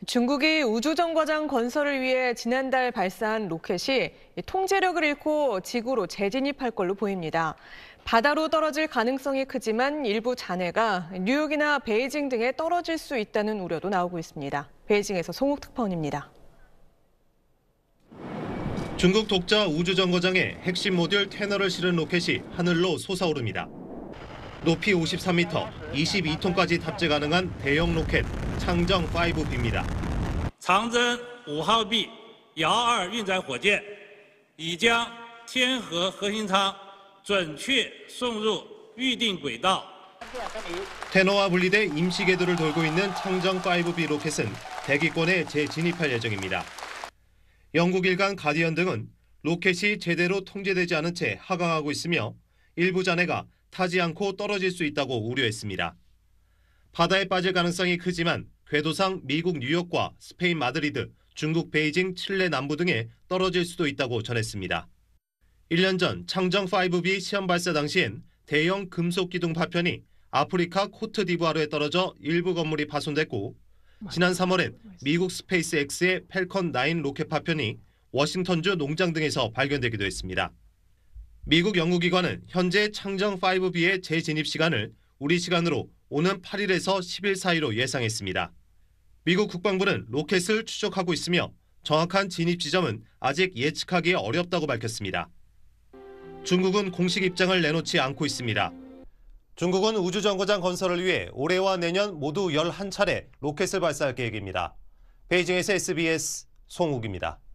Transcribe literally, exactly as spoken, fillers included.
중국이 우주정거장 건설을 위해 지난달 발사한 로켓이 통제력을 잃고 지구로 재진입할 걸로 보입니다. 바다로 떨어질 가능성이 크지만 일부 잔해가 뉴욕이나 베이징 등에 떨어질 수 있다는 우려도 나오고 있습니다. 베이징에서 송욱 특파원입니다. 중국 독자 우주정거장에 핵심 모듈 테너를 실은 로켓이 하늘로 솟아오릅니다. 높이 오십삼 미터, 이십이 톤까지 탑재 가능한 대형 로켓 창정 파이브 비입니다. 长征五号 B 遥二运载火箭已将天河核心舱准确送入预定轨道。 테너와 분리돼 임시 궤도를 돌고 있는 창정 파이브 비 로켓은 대기권에 재진입할 예정입니다. 영국 일간 가디언 등은 로켓이 제대로 통제되지 않은 채 하강하고 있으며 일부 잔해가 타지 않고 떨어질 수 있다고 우려했습니다. 바다에 빠질 가능성이 크지만 궤도상 미국 뉴욕과 스페인 마드리드, 중국 베이징, 칠레 남부 등에 떨어질 수도 있다고 전했습니다. 일 년 전 창정 파이브 비 시험 발사 당시엔 대형 금속 기둥 파편이 아프리카 코트디부아르에 떨어져 일부 건물이 파손됐고, 지난 삼월엔 미국 스페이스X의 펠컨 나인 로켓 파편이 워싱턴주 농장 등에서 발견되기도 했습니다. 미국 연구기관은 현재 창정 파이브 비의 재진입 시간을 우리 시간으로 오는 팔 일에서 십 일 사이로 예상했습니다. 미국 국방부는 로켓을 추적하고 있으며 정확한 진입 지점은 아직 예측하기 어렵다고 밝혔습니다. 중국은 공식 입장을 내놓지 않고 있습니다. 중국은 우주정거장 건설을 위해 올해와 내년 모두 열한 차례 로켓을 발사할 계획입니다. 베이징에서 에스비에스 송욱입니다.